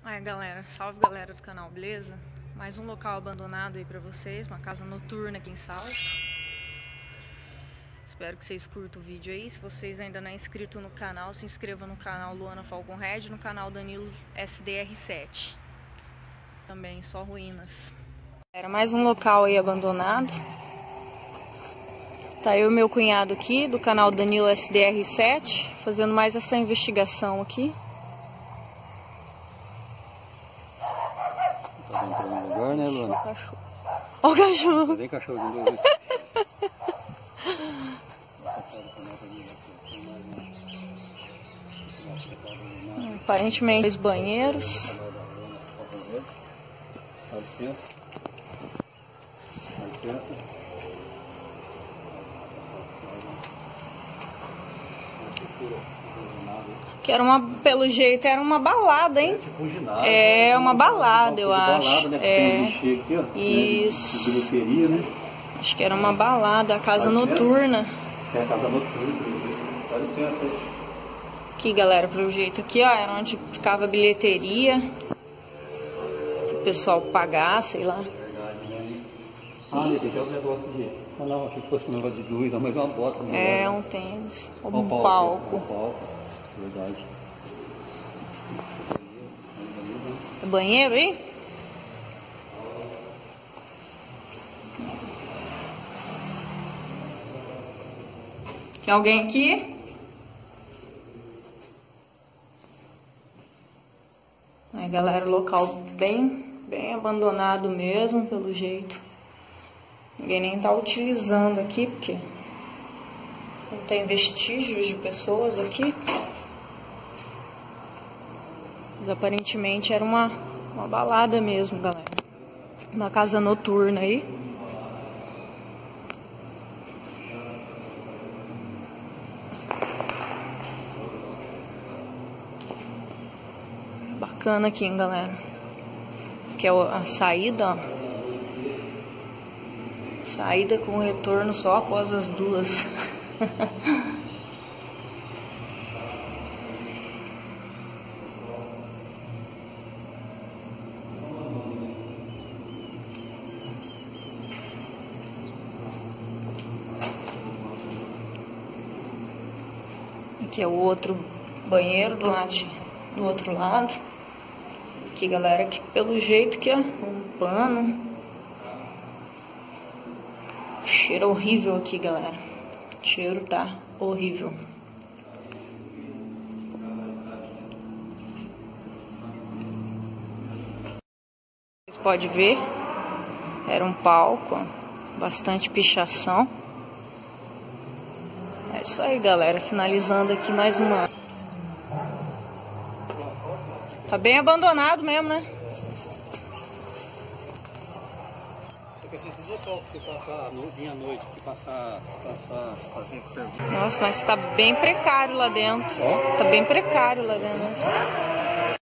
Aí galera, salve galera do canal, beleza? Mais um local abandonado aí pra vocês, uma casa noturna aqui em Salto. Espero que vocês curtam o vídeo aí. Se vocês ainda não é inscrito no canal, se inscreva no canal Luana Falcon Red, no canal Danilo SDR7. Também só ruínas. Era mais um local aí abandonado. Tá eu e meu cunhado aqui do canal Danilo SDR7 fazendo mais essa investigação aqui. Tá entrando no lugar, né, Luana? Cachorro. Ó o cachorro. Tem cachorro de novo. Aparentemente, dois banheiros. Dá licença. Dá licença. Que era uma, pelo jeito, era uma balada, hein? É uma balada, eu acho. É. Isso. Bilheteria, né? Acho que era uma balada, a casa noturna. É a casa noturna. Dá licença. Aqui, galera, pelo jeito aqui, ó, era onde ficava a bilheteria. O pessoal pagar, sei lá. Ah, tem até o negócio de... Ah, não, achei que fosse um negócio de luz, mas é uma bota. É, um tênis. Um palco. palco. Um palco, verdade. É banheiro aí? Tem alguém aqui? Aí, galera, o local bem abandonado mesmo, pelo jeito. Ninguém nem tá utilizando aqui, porque não tem vestígios de pessoas aqui. Mas aparentemente era uma balada mesmo, galera. Uma casa noturna aí. Bacana aqui, hein, galera. Aqui é a saída, ó. Saída com retorno só após as 2. Aqui é o outro banheiro do outro lado. Aqui, galera, aqui pelo jeito que é um pano. Cheiro horrível aqui, galera. O cheiro tá horrível. Vocês podem ver, era um palco, ó, bastante pichação. É isso aí, galera. Finalizando aqui mais uma. Tá bem abandonado mesmo, né? Nossa, mas tá bem precário lá dentro. Tá bem precário lá dentro.